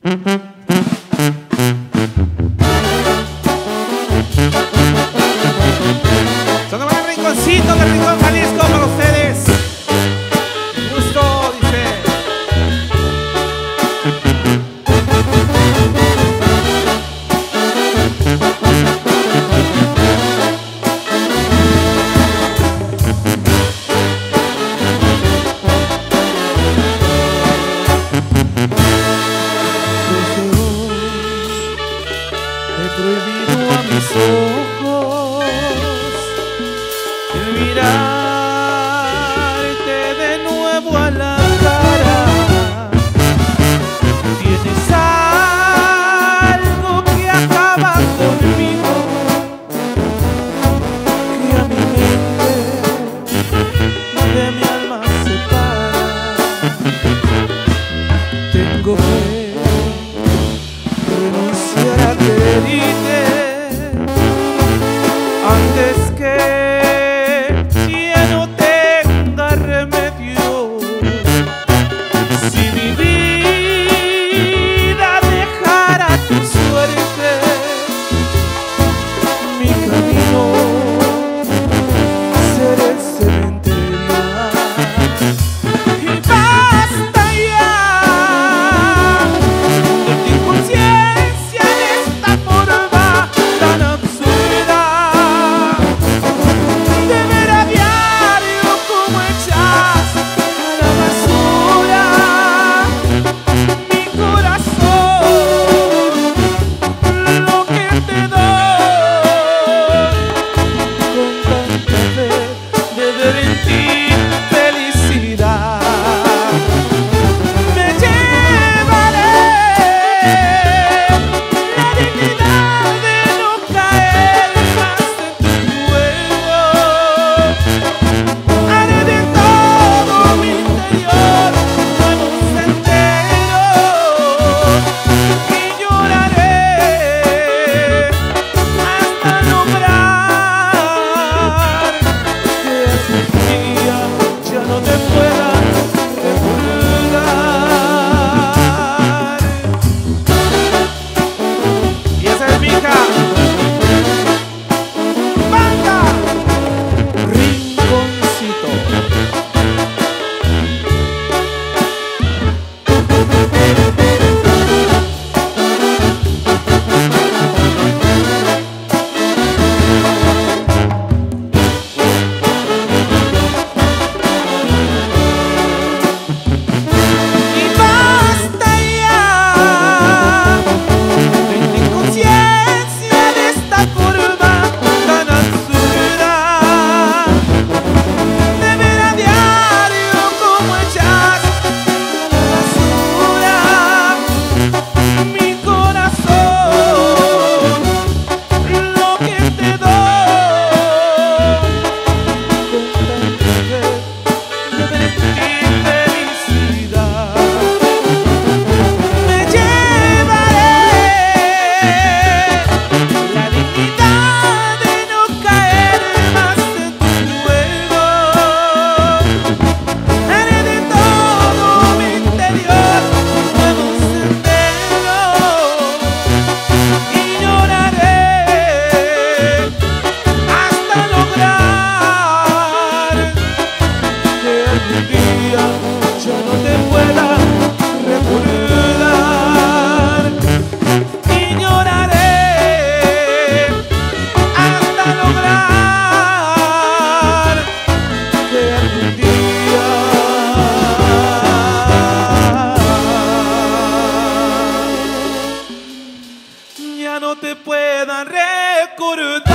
Sonaba el rinconcito del Rincón Jalisco para ustedes. Gusto, dice. He prohibido a mis ojos el mirarte de nuevo a la cara. Tienes algo que acaba conmigo, que a mi mente de mi alma separa. Tengo que renunciar a quererte antes que ya no tenga remedio. Si mi vida dejara tu suerte, mi camino será el cementerio. Y basta ya de tu inconsciencia, de esta forma tan absurda de ver a diario como echas a la basura mi corazón, lo que te doy con tanta fe de ver en ti felicidad. Me llevaré la dignidad de no caer más en tu juego. Haré de todo mi interior nuevo sendero y lloraré hasta lograr que algún día ya no te pueda recordar. Y esa es mi hija. Banda Rinconcito. Y basta ya De tu inconsciencia, de esta forma tan absurda de ver a diario como echas a la basura mi corazón, lo que te doy con tanta fe de ver en ti felicidad. Me llevaré la dignidad de no caer más en tu juego. Haré de todo mi interior un nuevo sendero y lloraré hasta lograr que algún día ya no te pueda recordar. Y lloraré hasta lograr que algún día ya no te pueda recordar.